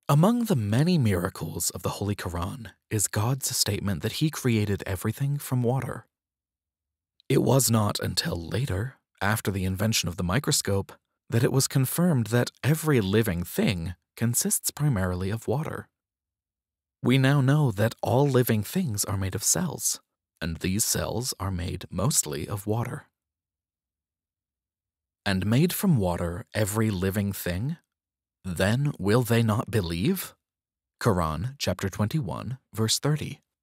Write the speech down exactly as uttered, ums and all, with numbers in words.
Among the many miracles of the Holy Quran is God's statement that He created everything from water. It was not until later, after the invention of the microscope, that it was confirmed that every living thing consists primarily of water. We now know that all living things are made of cells, and these cells are made mostly of water. And made from water every living thing? Then will they not believe? Quran chapter twenty-one, verse thirty.